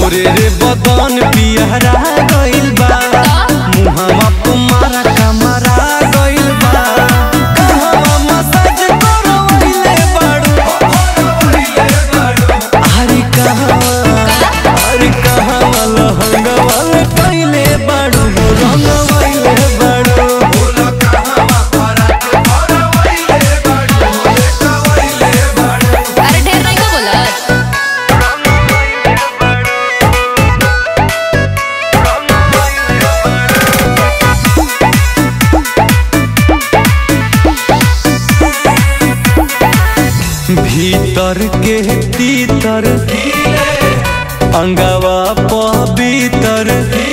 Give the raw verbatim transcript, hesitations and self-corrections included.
गोरे रे बदन पियहरा गइल बा, मुहावा तुम्हारा कमरा गइल बा। कहवा मसाज करवइले बाड़ू, अरे कहवा अरे कहवा लहंगवा कइले बाड़ू, रंगवइले बाड़ू। अरे ढेर नहीं को बोला। भीतर के तीतर अंगवा पवित्र